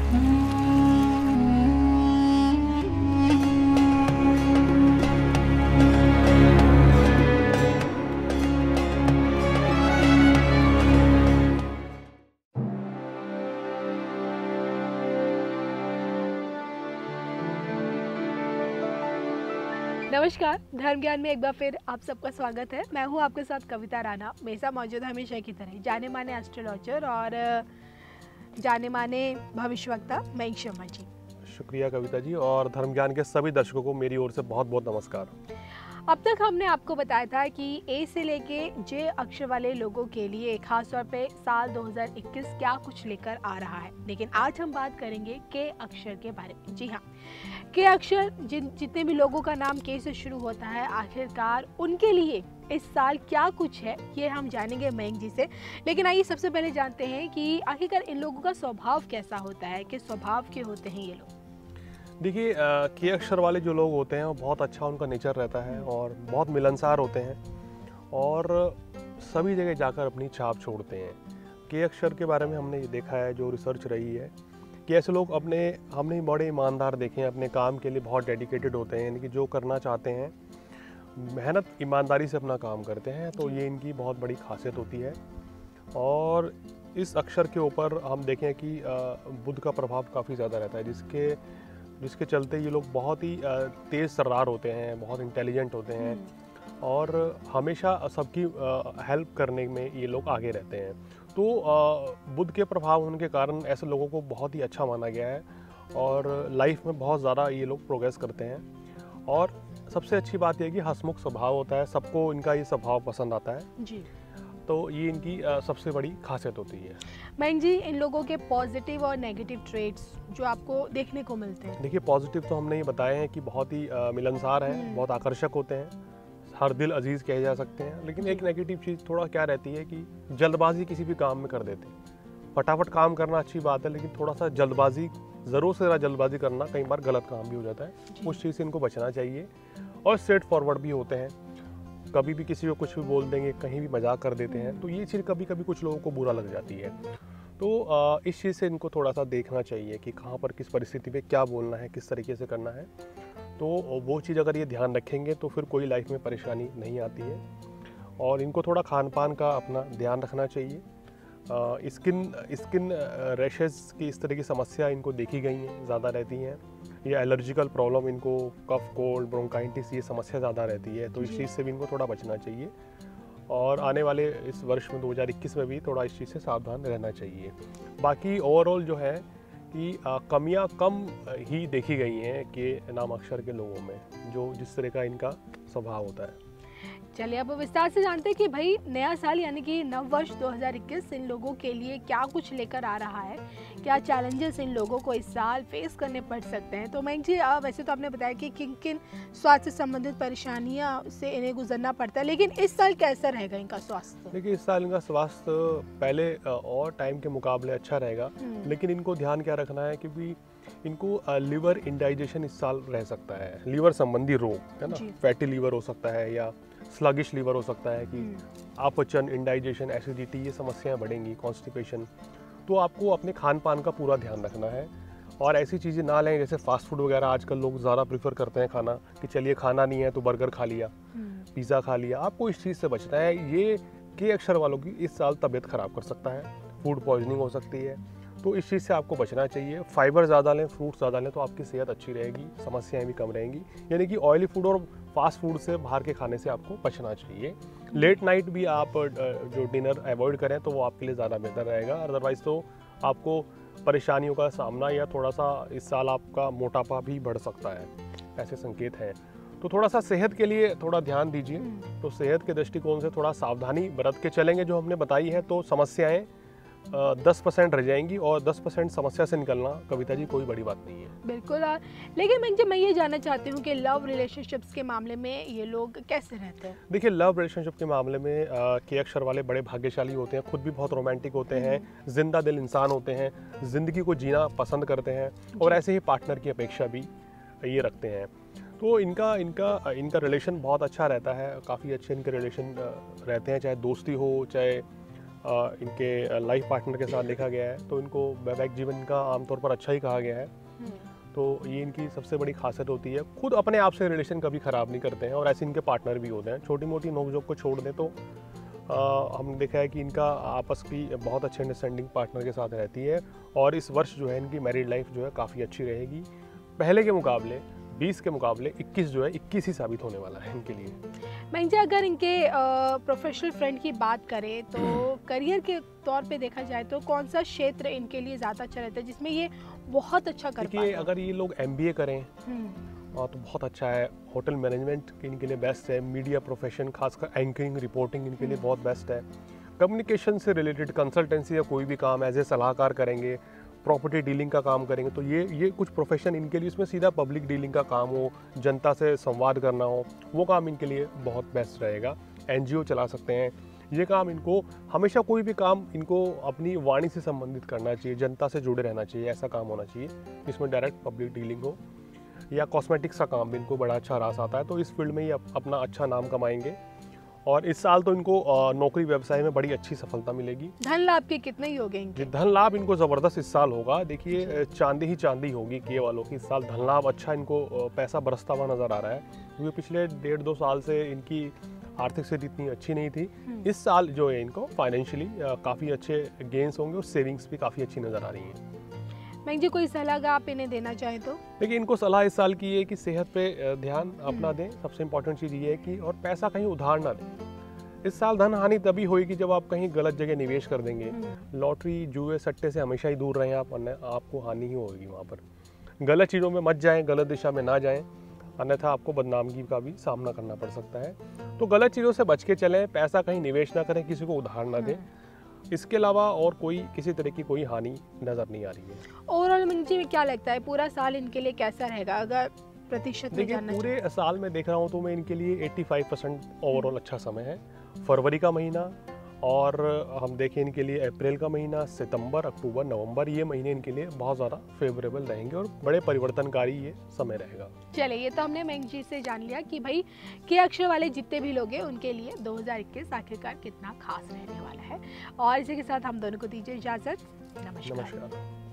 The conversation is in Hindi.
नमस्कार, धर्म ज्ञान में एक बार फिर आप सबका स्वागत है। मैं हूं आपके साथ कविता राणा। मेरे साथ मौजूद है हमेशा की तरह जाने माने एस्ट्रोलॉजर और जाने माने भविष्यवक्ता मयंक शर्मा जी। शुक्रिया कविता जी, और धर्म ज्ञान के सभी दर्शकों को मेरी ओर से बहुत बहुत नमस्कार। अब तक हमने आपको बताया था कि ए से लेके जे अक्षर वाले लोगों के लिए खासतौर पे साल 2021 क्या कुछ लेकर आ रहा है, लेकिन आज हम बात करेंगे के अक्षर के बारे में। जी हाँ, के अक्षर जितने भी लोगों का नाम के से शुरू होता है, आखिरकार उनके लिए इस साल क्या कुछ है ये हम जानेंगे मयंक जी से। लेकिन आइए सबसे पहले जानते हैं कि आखिरकार इन लोगों का स्वभाव कैसा होता है, किस स्वभाव के होते हैं ये लोग। देखिए, के अक्षर वाले जो लोग होते हैं वो बहुत अच्छा उनका नेचर रहता है और बहुत मिलनसार होते हैं और सभी जगह जाकर अपनी छाप छोड़ते हैं। के अक्षर के बारे में हमने ये देखा है, जो रिसर्च रही है, कि ऐसे लोग हमने बड़े ईमानदार देखे हैं, अपने काम के लिए बहुत डेडिकेटेड होते हैं, यानी कि जो करना चाहते हैं मेहनत ईमानदारी से अपना काम करते हैं। तो ये इनकी बहुत बड़ी खासियत होती है। और इस अक्षर के ऊपर हम देखें कि बुध का प्रभाव काफ़ी ज़्यादा रहता है, जिसके चलते ये लोग बहुत ही तेज़ तर्रार होते हैं, बहुत इंटेलिजेंट होते हैं और हमेशा सबकी हेल्प करने में ये लोग आगे रहते हैं। तो बुध के प्रभाव होने के कारण ऐसे लोगों को बहुत ही अच्छा माना गया है और लाइफ में बहुत ज़्यादा ये लोग प्रोग्रेस करते हैं। और सबसे अच्छी बात यह है कि हंसमुख स्वभाव होता है, सबको इनका ये स्वभाव पसंद आता है जी। तो ये इनकी सबसे बड़ी खासियत होती है। मयंक जी, इन लोगों के पॉजिटिव और नेगेटिव ट्रेट्स जो आपको देखने को मिलते हैं। देखिए, पॉजिटिव तो हमने ये बताए हैं कि बहुत ही मिलनसार हैं, बहुत आकर्षक होते हैं, हर दिल अजीज कहे जा सकते हैं। लेकिन एक नेगेटिव चीज़ थोड़ा क्या रहती है कि जल्दबाजी किसी भी काम में कर देते हैं। फटाफट काम करना अच्छी बात है, लेकिन थोड़ा सा जल्दबाजी, ज़रूर से ज़रा जल्दबाजी करना कई बार गलत काम भी हो जाता है। उस चीज़ से इनको बचना चाहिए। और स्ट्रेट फॉरवर्ड भी होते हैं, कभी भी किसी को कुछ भी बोल देंगे, कहीं भी मजाक कर देते हैं। तो ये चीज़ कभी कभी कुछ लोगों को बुरा लग जाती है। तो इस चीज़ से इनको थोड़ा सा देखना चाहिए कि कहाँ पर किस परिस्थिति में क्या बोलना है, किस तरीके से करना है। तो वो चीज़ अगर ये ध्यान रखेंगे तो फिर कोई लाइफ में परेशानी नहीं आती है। और इनको थोड़ा खान पान का अपना ध्यान रखना चाहिए। स्किन रैशेस की इस तरह की समस्या इनको देखी गई हैं, ज़्यादा रहती हैं। ये एलर्जिकल प्रॉब्लम, इनको कफ, कोल्ड, ब्रोंकाइटिस, ये समस्या ज़्यादा रहती है। तो इस चीज़ से भी इनको थोड़ा बचना चाहिए और आने वाले इस वर्ष में 2021 में भी थोड़ा इस चीज़ से सावधान रहना चाहिए। बाकी ओवरऑल जो है कि कमियां कम ही देखी गई हैं कि नाम अक्षर के लोगों में, जो जिस तरह का इनका स्वभाव होता है। चलिए, अब विस्तार से जानते हैं कि भाई नया साल यानी कि नव वर्ष 2021 इन लोगों के लिए क्या कुछ लेकर आ रहा है, क्या चैलेंजेस इन लोगों को इस साल फेस करने पड़ सकते हैं। तो मयंक जी, वैसे तो आपने बताया कि किन किन स्वास्थ्य संबंधित परेशानियां से इन्हें गुजरना पड़ता है, लेकिन इस साल कैसा रहेगा इनका स्वास्थ्य? देखिए, इस साल इनका स्वास्थ्य पहले और टाइम के मुकाबले अच्छा रहेगा, लेकिन इनको ध्यान क्या रखना है कि इनको लिवर इंडाइजेशन इस साल रह सकता है। लिवर संबंधी रोग है ना, फैटी लिवर हो सकता है या स्लगिश लिवर हो सकता है कि अपचन, इंडाइजेशन, एसिडिटी, ये समस्याएं बढ़ेंगी, कॉन्स्टिपेशन। तो आपको अपने खान पान का पूरा ध्यान रखना है और ऐसी चीज़ें ना लें जैसे फास्ट फूड वगैरह। आजकल लोग ज़्यादा प्रीफर करते हैं खाना, कि चलिए खाना नहीं है तो बर्गर खा लिया, पिज़्ज़ा खा लिया। आपको इस चीज़ से बचना है। ये के अक्षर वालों की इस साल तबीयत खराब कर सकता है, फूड पॉइजनिंग हो सकती है। तो इस चीज़ से आपको बचना चाहिए। फाइबर ज़्यादा लें, फ्रूट ज़्यादा लें, तो आपकी सेहत अच्छी रहेगी, समस्याएं भी कम रहेंगी। यानी कि ऑयली फूड और फास्ट फूड से, बाहर के खाने से आपको बचना चाहिए। लेट नाइट भी आप जो डिनर अवॉइड करें तो वो आपके लिए ज़्यादा बेहतर रहेगा। अदरवाइज़ तो आपको परेशानियों का सामना या थोड़ा सा इस साल आपका मोटापा भी बढ़ सकता है, ऐसे संकेत हैं। तो थोड़ा सा सेहत के लिए थोड़ा ध्यान दीजिए। तो सेहत के दृष्टिकोण से थोड़ा सावधानी बरत के चलेंगे जो हमने बताई है, तो समस्याएं 10% रह जाएंगी और 10% समस्या से निकलना, कविता जी, कोई बड़ी बात नहीं है। बिल्कुल। लेकिन मैं ये जानना चाहती हूँ कि लव रिलेशनशिप्स के मामले में ये लोग कैसे रहते हैं? देखिए, लव रिलेशनशिप के मामले में के अक्षर वाले बड़े भाग्यशाली होते हैं, खुद भी बहुत रोमांटिक होते हैं, जिंदा दिल इंसान होते हैं, जिंदगी को जीना पसंद करते हैं और ऐसे ही पार्टनर की अपेक्षा भी ये रखते हैं। तो इनका रिलेशन बहुत अच्छा रहता है, काफ़ी अच्छे इनके रिलेशन रहते हैं, चाहे दोस्ती हो, चाहे इनके लाइफ पार्टनर के साथ देखा गया है, तो इनको वैवाहिक जीवन का आमतौर पर अच्छा ही कहा गया है। तो ये इनकी सबसे बड़ी खासियत होती है, खुद अपने आप से रिलेशन कभी ख़राब नहीं करते हैं और ऐसे इनके पार्टनर भी होते हैं। छोटी मोटी नोकझोंक को छोड़ दें तो हमने देखा है कि इनका आपस की बहुत अच्छी अंडरस्टैंडिंग पार्टनर के साथ रहती है और इस वर्ष जो है इनकी मैरिड लाइफ जो है काफ़ी अच्छी रहेगी। पहले के मुकाबले 20 के मुकाबले 21 जो है 21 ही साबित होने वाला है इनके लिए। मैं अगर इनके प्रोफेशनल फ्रेंड की बात करें तो करियर के तौर पे देखा जाए तो कौन सा क्षेत्र इनके लिए ज़्यादा अच्छा रहता है जिसमें ये बहुत अच्छा कर पाते हैं? अगर ये लोग MBA करें तो बहुत अच्छा है। होटल मैनेजमेंट इनके लिए बेस्ट है। मीडिया प्रोफेशन खासकर एंकरिंग रिपोर्टिंग इनके लिए बहुत बेस्ट है। कम्युनिकेशन से रिलेटेड कंसल्टेंसी या कोई भी काम एज ए सलाहकार करेंगे, प्रॉपर्टी डीलिंग का काम करेंगे, तो ये कुछ प्रोफेशन इनके लिए, इसमें सीधा पब्लिक डीलिंग का काम हो, जनता से संवाद करना हो, वो काम इनके लिए बहुत बेस्ट रहेगा। NGO चला सकते हैं। ये काम इनको हमेशा, कोई भी काम इनको अपनी वाणी से संबंधित करना चाहिए, जनता से जुड़े रहना चाहिए, ऐसा काम होना चाहिए जिसमें डायरेक्ट पब्लिक डीलिंग हो। या कॉस्मेटिक्स का काम भी इनको बड़ा अच्छा रास आता है, तो इस फील्ड में ही अपना अच्छा नाम कमाएंगे और इस साल तो इनको नौकरी व्यवसाय में बड़ी अच्छी सफलता मिलेगी। धन लाभ के कितने ही हो गए? धन लाभ इनको ज़बरदस्त इस साल होगा। देखिए चांदी ही चांदी होगी किए वालों की। इस साल धन लाभ अच्छा, इनको पैसा बरसता हुआ नज़र आ रहा है क्योंकि पिछले 1.5-2 साल से इनकी आर्थिक स्थिति इतनी अच्छी नहीं थी। इस साल जो है इनको फाइनेंशियली काफ़ी अच्छे गेन्स होंगे और सेविंग्स भी काफ़ी अच्छी नज़र आ रही हैं। मैं जी कोई सलाह आप इन्हें देना चाहें तो? देखिए इनको सलाह इस साल की है कि सेहत पे ध्यान अपना दें। सबसे इम्पोर्टेंट चीज़ ये है कि और पैसा कहीं उधार ना दें। इस साल धन हानि तभी होगी जब आप कहीं गलत जगह निवेश कर देंगे। लॉटरी जुए सट्टे से हमेशा ही दूर रहें आप, वरना आपको हानि ही होगी वहाँ पर। गलत चीज़ों में मत जाएं, गलत दिशा में ना जाएं, अन्यथा आपको बदनामगी का भी सामना करना पड़ सकता है। तो गलत चीज़ों से बच के चलें, पैसा कहीं निवेश ना करें, किसी को उधार ना दें। इसके अलावा और कोई किसी तरह की कोई हानि नज़र नहीं आ रही है। ओवरऑल मुझे क्या लगता है पूरा साल इनके लिए कैसा रहेगा अगर प्रतिशत में जानना? पूरे साल में देख रहा हूँ तो मैं इनके लिए 85% ओवरऑल अच्छा समय है। फरवरी का महीना और हम देखें इनके लिए अप्रैल का महीना, सितंबर, अक्टूबर, नवंबर, ये महीने इनके लिए बहुत ज़्यादा फेवरेबल रहेंगे और बड़े परिवर्तनकारी ये समय रहेगा। चलिए ये तो हमने मेंग जी से जान लिया कि भाई के अक्षर वाले जितने भी लोग हैं उनके लिए 2021 आखिरकार कितना खास रहने वाला है। और इसी के साथ हम दोनों को दीजिए इजाज़त। नमस्कार।